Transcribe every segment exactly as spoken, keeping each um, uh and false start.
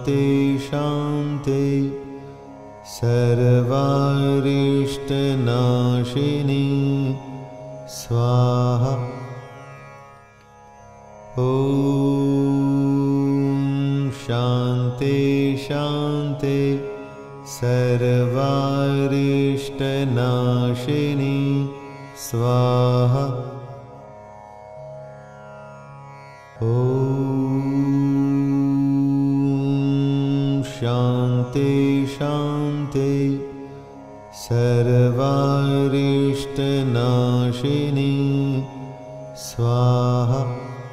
Shanti Shanti Sarvarishta Naashini Swaha. Om Shanti Shanti Sarvarishta Naashini Swaha. Om Shanti Shanti Sarvarishta Naashini Swaha.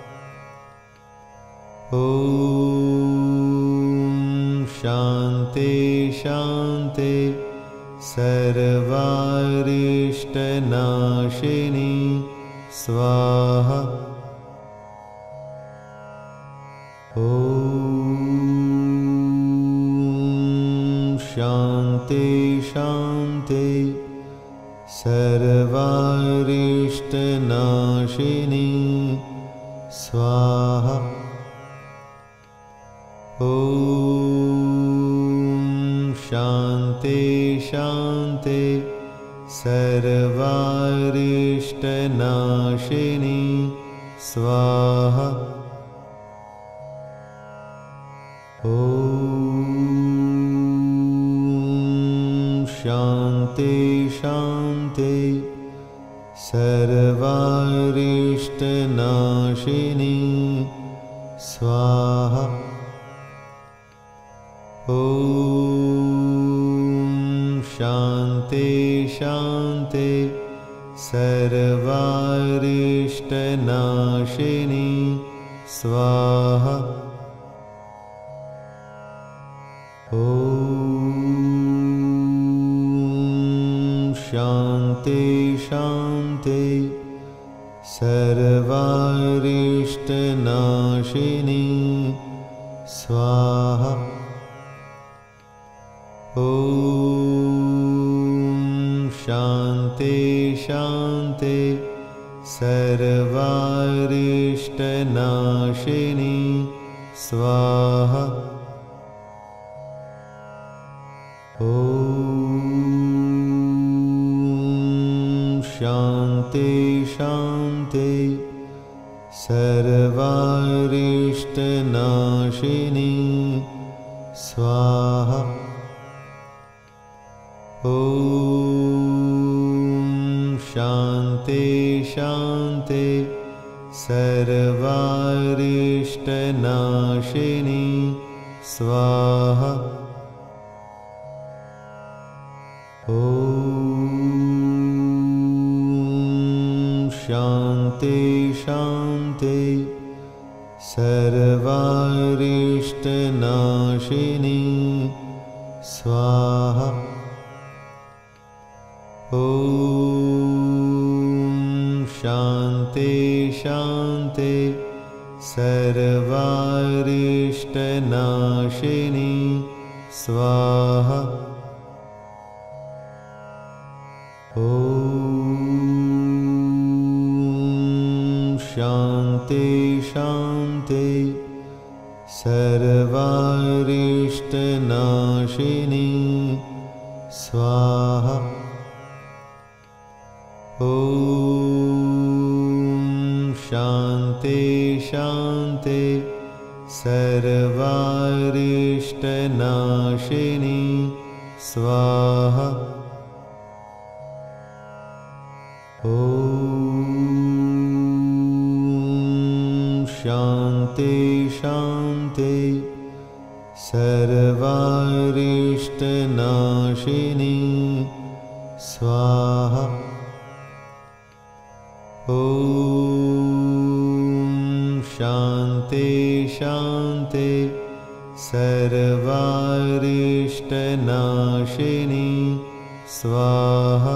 Om Shanti Shanti Sarvarishta Naashini Swaha. Om Shanti Shanti Sarvarishta Naashini Swaha. Om Shanti Shanti Sarvarishta Naashini Swaha. Om Shanti Shanti Sarvarishta Naashini Swaha. Om Shanti Shanti Sarvarishta Naashini Swaha. Om Shanti Shanti Sarvarishta Naashini Swaha. Om Shanti Shanti Sarvarishta Naashini Swaha. Om Shanti Shanti Sarvarishta Naashini Swaha. Om Shanti Shanti Sarvarishta Naashini Swaha. Om Shanti Shanti Sarvarishta Naashini Swaha. Om Shanti Shanti Sarvarishta Naashini Swaha. Om Shanti Shanti Sarvarishta Naashini Swaha. Om Shanti Shanti Sarvarishta Naashini Swaha. Om Shanti Shanti Sarvarishta Naashini Swaha. Om Shanti Shanti Sarvarishta Naashini Swaha.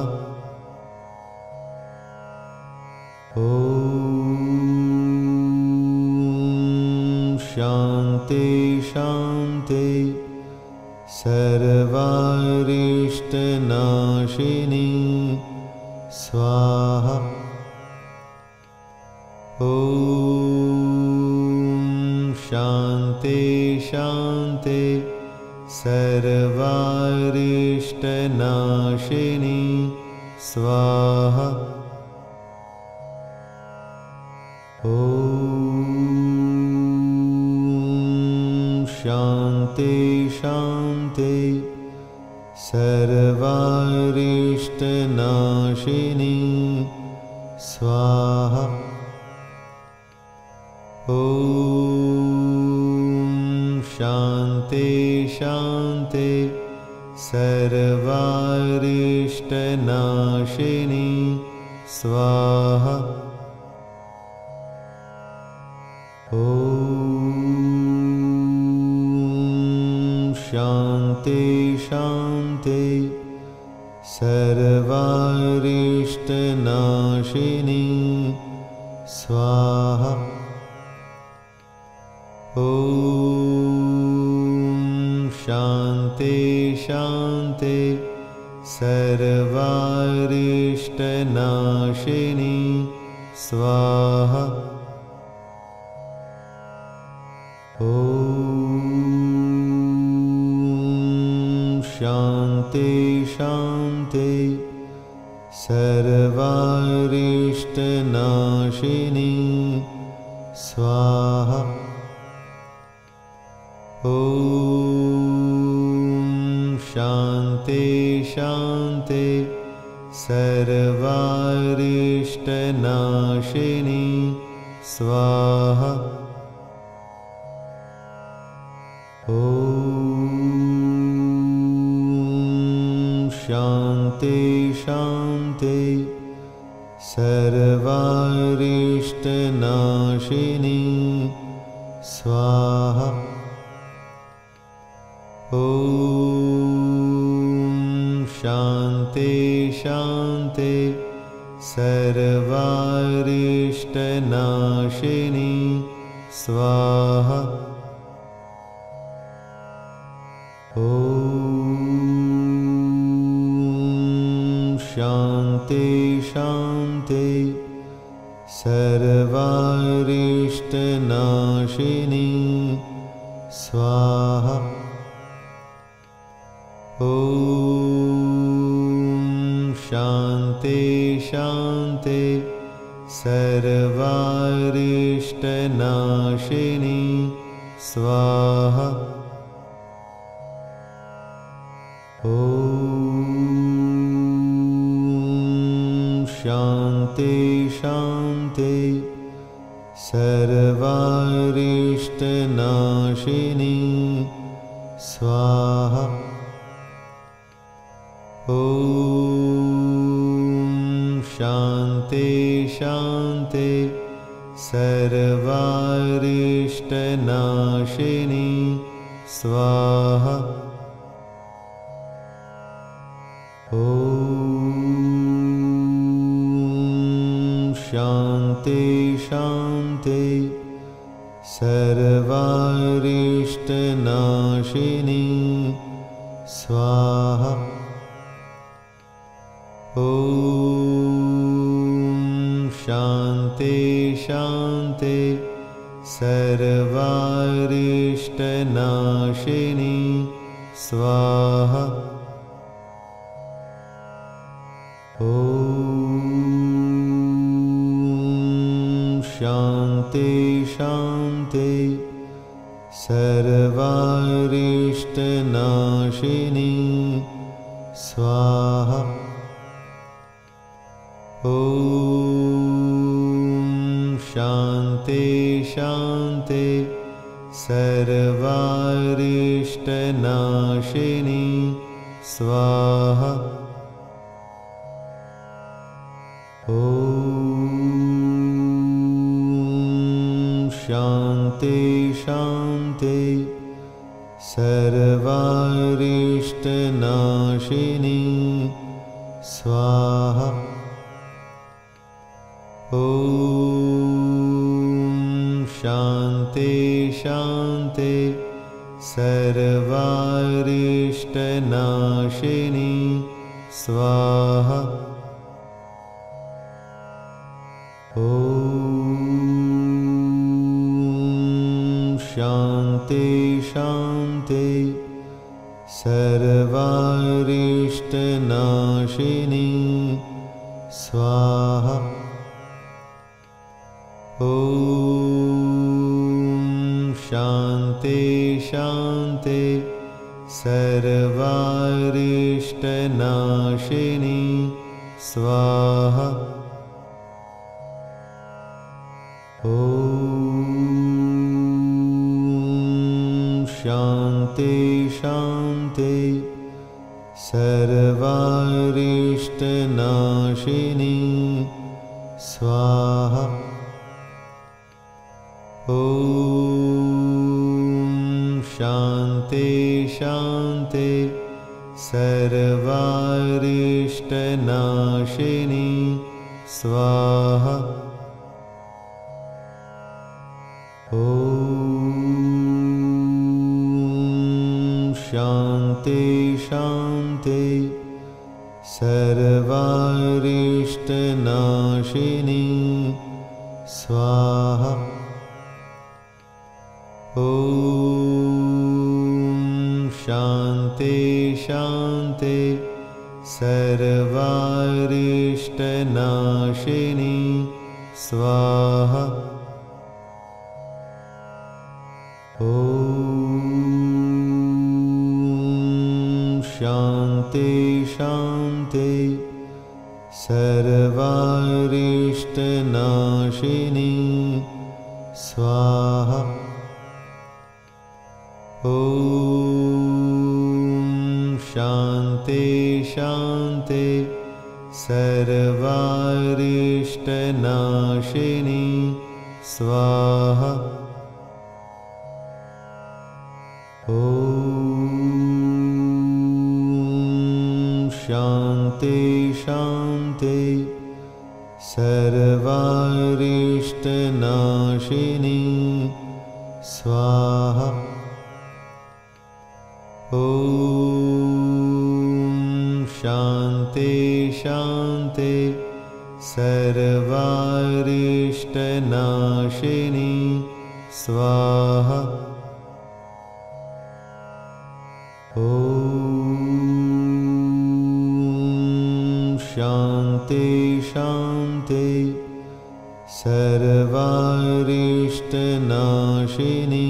Om Shanti Shanti Sarvarishta Naashini Swaha. Om Shante Shante Sarvarishta Naashini Swaha. Om Shante Shante Sarvarishta Naashini Swaha. Om Shante Shante Sarvarishta Naashini Swaha. Om Shante Shante Sarvarishta Naashini Swaha. Om Shante Shante Sarvarishta Naashini Swaha. Om Shante Shante Sarvarishta Naashini Swaha. Om Shante Shante Sarvarishta Naashini Swaha. Om Shante Shante Sarvarishta Naashini Swaha. Om Shante Shante Sarvarishta Naashini Swaha. Om Shante Shante Sarvarishta Naashini Swaha. Om Shante Shante Sarvarishta Naashini Swaha. Om Shante Shante Sarvarishta Naashini Swaha. Om Shante Shante Sarvarishta Naashini Swaha. Om Shante Shante Sarvarishta Naashini Swaha. Om Shante Shante Sarvarishta Naashini Swaha. Om Shante Shante Sarvarishta Naashini Swaha. Om Shante Shante Sarvarishta Naashini Swaha. Om Shante Shante Sarvarishta Naashini Swaha. Om Shante Shante Sarvarishta Naashini Swaha. Om Shante Shanti Shanti Sarvarishta Naashini Swaha. Om Shanti Shanti Sarvarishta Naashini Swaha. Om Shanti Shanti Sarvarishta Naashini Swaha. Om Shanti Shanti Sarvarishta Naashini Swaha. Om Shanti Shanti Sarvarishta Naashini Swaha. Om Shanti Shanti Sarvarishta Naashini Swaha. Om Shanti Shanti Sarvarishta Naashini Swaha. Om Shanti Shanti Sarvarishta Naashini Swaha. Om Shanti Shanti Sarvarishta Naashini Swaha. Om Shanti Shanti Sarvarishta Naashini Swaha. Om Shanti Shanti Sarvarishta Naashini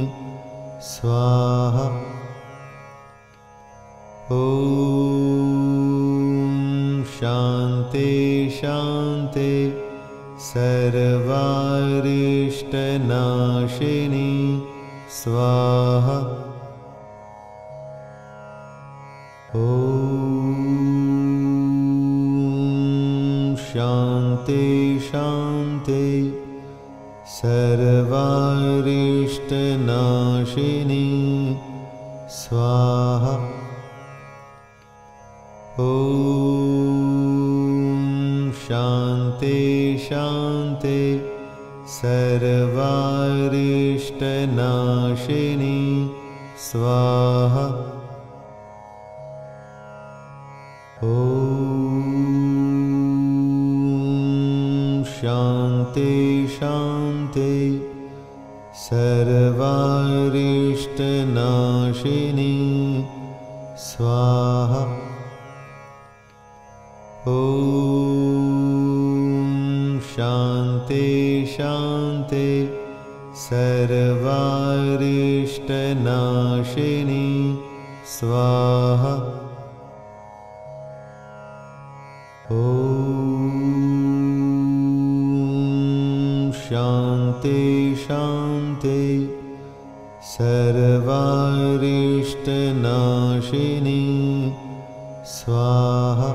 Swaha. Om Shanti Shanti Sarvarishta Naashini Swaha. Om Shanti Shanti Sarvarishta Naashini Swaha. Om Shanti Shanti Sarvarishta Naashini Swaha. Om Shanti Shanti Sarvarishta Naashini Swaha. Om Shanti Shanti Sarvarishta Naashini Swaha. Om Shanti Shanti Sarvarishta Naashini Swaha.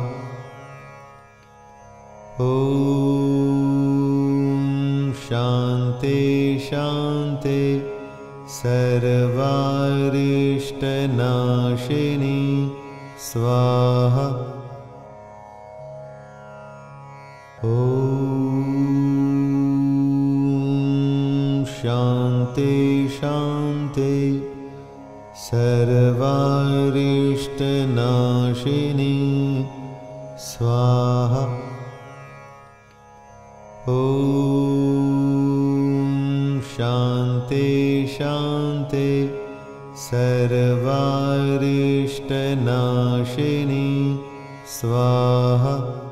Om Shanti Shanti Sarvarishta Naashini Swaha. Om Shanti Shanti Sarvarishta Naashini Swaha. Om Shanti Shanti Shante Sarvarishta Naashini Swaha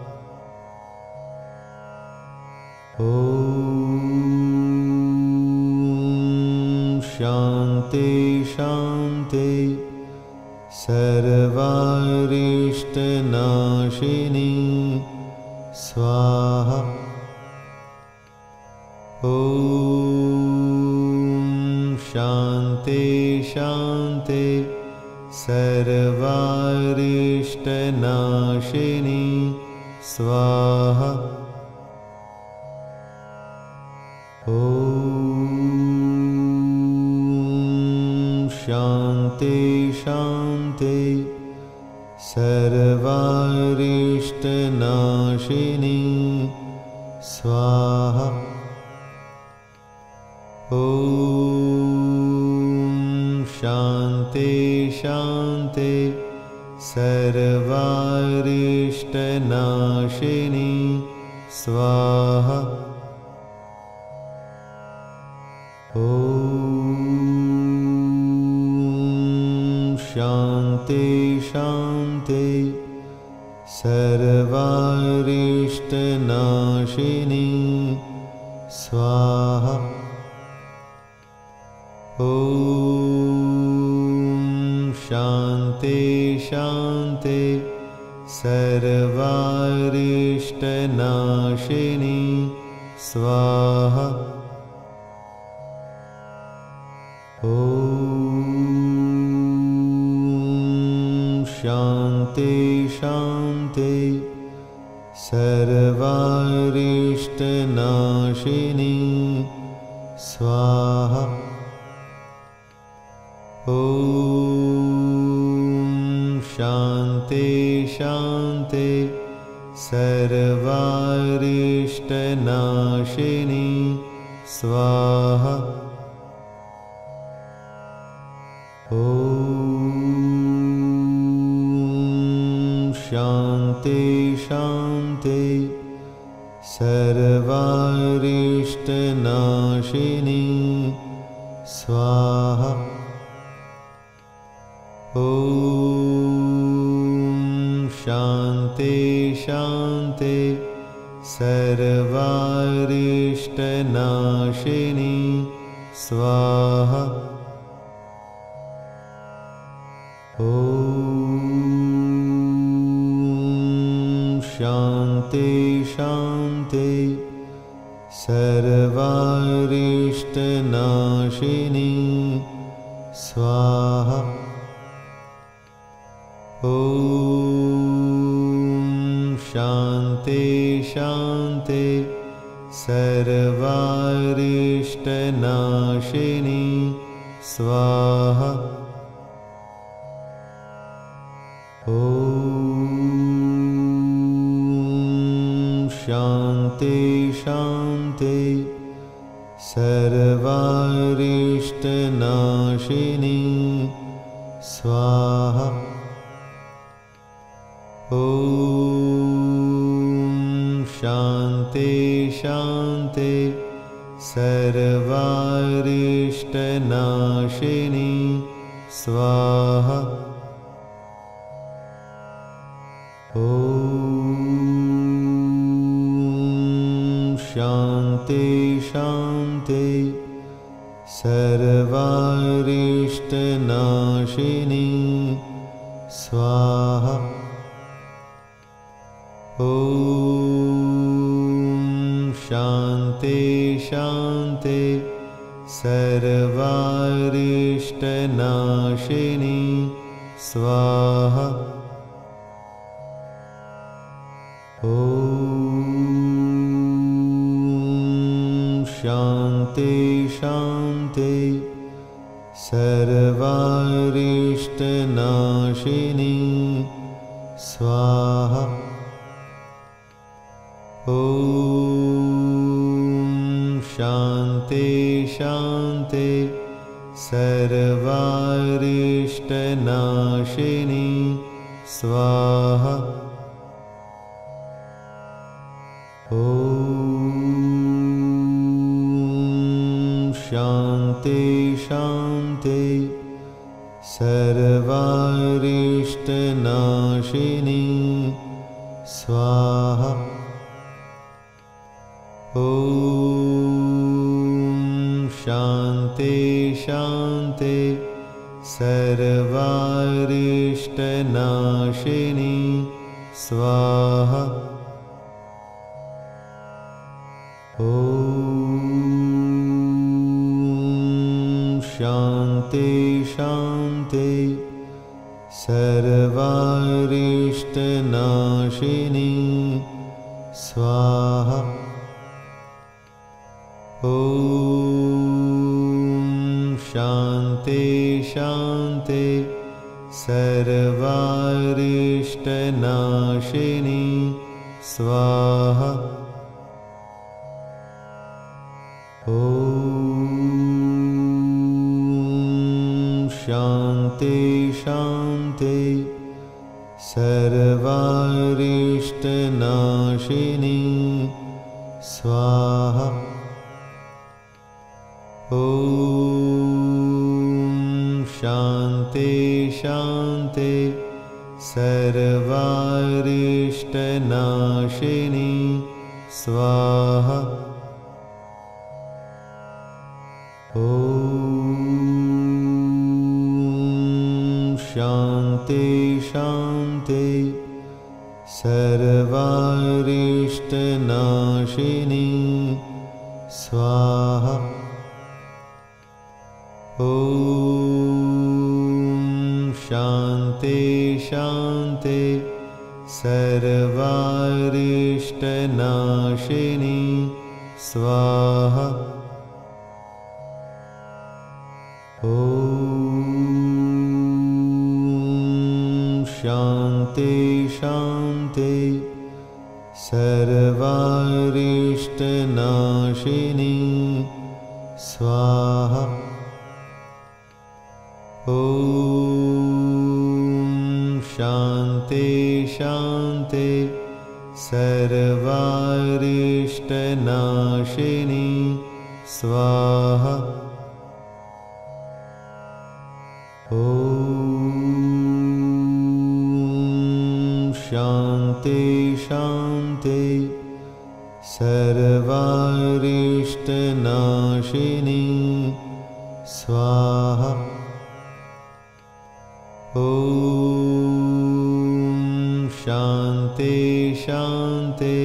Om Shante Shante Sarvarishta Naashini Swaha Om Shante Shante Sarvarishta Naashini Swaha Om Shante Shante Sarvarishta Naashini Swaha Om Shante Shante Sarvarishta Naashini Swaha Om Shante Shante Sarvarishta Naashini Swaha Om Shante Shante Sarvarishta Naashini Swaha Om Shante Shante Sarvarishta Naashini Swaha Om Shante Shante Sarvarishta Naashini Swaha Om Shante Shante Sarvarishta Naashini Swaha Om Shante Shante Sarvarishta Naashini Swaha Om Shante Shante Sarvarishta Naashini Swaha Om Shante Shante Sarvarishta Naashini Swaha Om Shante Shante Sarvarishta Naashini Swaha Om Shante Shante Sarvarishta Naashini Swaha Om Shante Shante Sarvarishta Naashini Swaha Om Shante Shante Sarvarishta Naashini Swaha Om Shante Shante Sarvarishta Naashini Swaha Om Shante Shante Sarvarishta Naashini Swaha Om Shante Shante Shanti Sarvarishta Naashini Swaha Om Shanti Shanti Sarvarishta Naashini Swaha Om Shanti Shanti Sarvarishta Naashini Swaha Om Shanti Shanti Sarvarishta Naashini Swaha Om Shanti Shanti Sarvarishta Naashini Swaha Om Shanti Shanti Sarvarishta Naashini Swaha Om Shanti Shanti Sarvarishta Naashini Swaha Om Shanti Shanti Sarvarishta Naashini Swaha Om Shanti Shanti Sarvarishta Naashini Swaha Om Shanti Shanti Sarvarishta Naashini Swaha Om Shanti Shanti Sarvarishta Naashini Swaha Om Shanti Shanti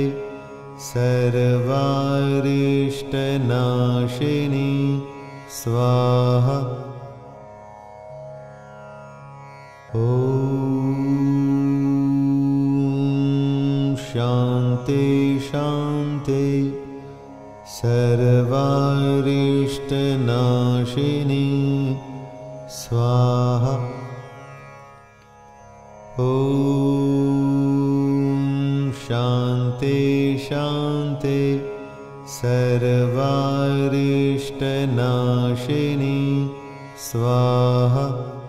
Sarvarishta Naashini Swaha Om Shanti Shanti Sarvarishta Naashini Swaha Om Shanti Shanti Sarvarishta Naashini Swaha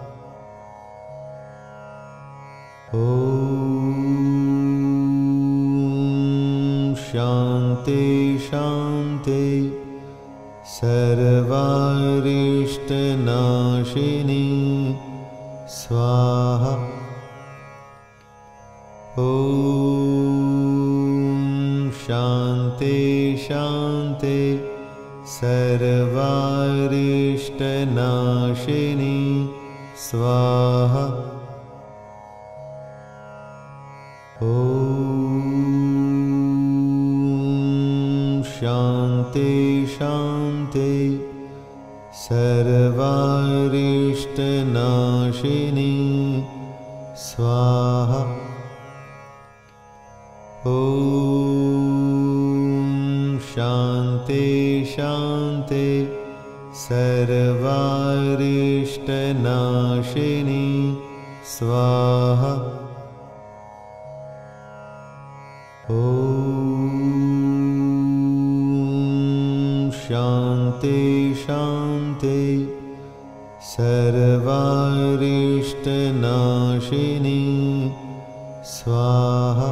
Om Shanti Shanti Sarvarishta Naashini Swaha Om Shanti Shanti Sarvarishta Naashini Swaha Om Shanti Shanti Sarvarishta Naashini Swaha Om Shanti Shanti Sarvarishta Naashini Swaha Om Shanti Shanti Sarvarishta Naashini Swaha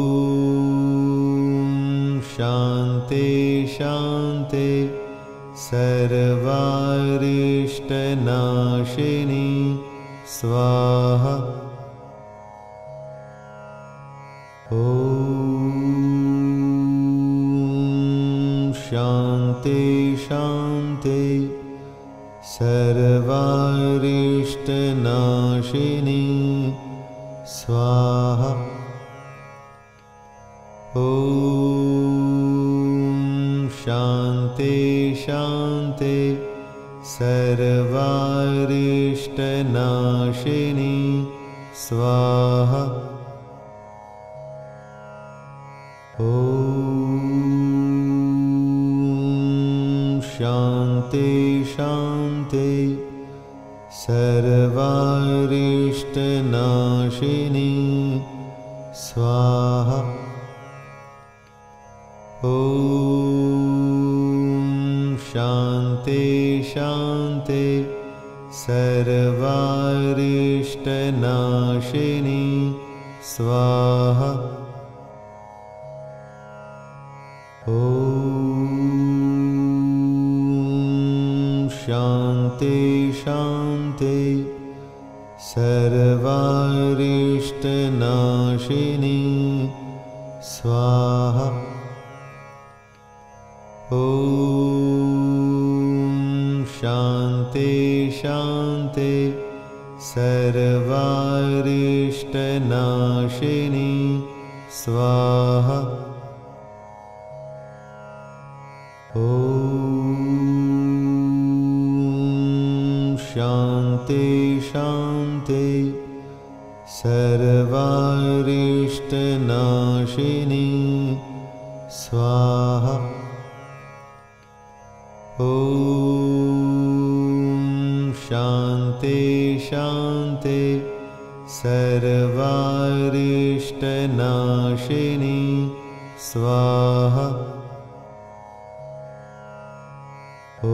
Om Shanti Shanti सर्वारिष्टनाशिनी स्वाहा। ॐ शान्ति शान्ति सर्वारिष्टनाशिनी स्वाहा। ॐ शान्ति शान्ति सर्वारिष्टनाशिनी स्वाहा। ॐ शान्ति शान्ति सर्वारिष्टनाशिनी स्वाहा। ॐ शान्ति शान्ति सर्वारिष्टनाशिनी स्वाहा। ॐ शान्ति शान्ति सर्वारिष्टनाशिनी स्वाहा। ॐ शान्ति शान्ति सर्वारिष्टनाशिनी स्वाहा। ॐ शान्ति शान्ति सर्वारिष्टनाशिनी स्वाहा। ॐ शान्ति शान्ति सर्वारिष्टनाशिनी स्वाहा। ॐ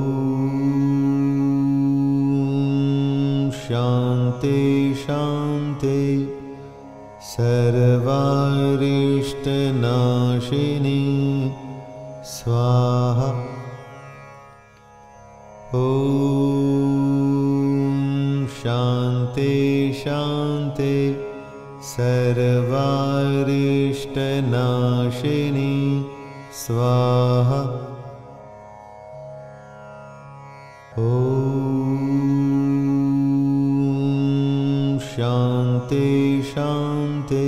शान्ति शान्ति सर्वारिष्टनाशिनी स्वाहा। ॐ शान्ति शान्ति सर्वारिष्टनाशिनी स्वाहा। ॐ शान्ति शान्ति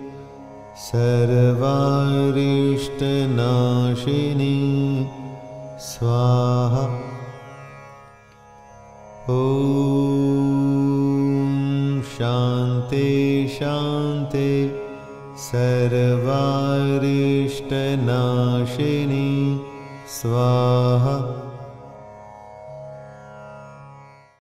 सर्वारिष्टनाशिनी स्वाहा। ॐ शान्ति शान्ति सर्वारिष्टनाशिनी स्वाहा।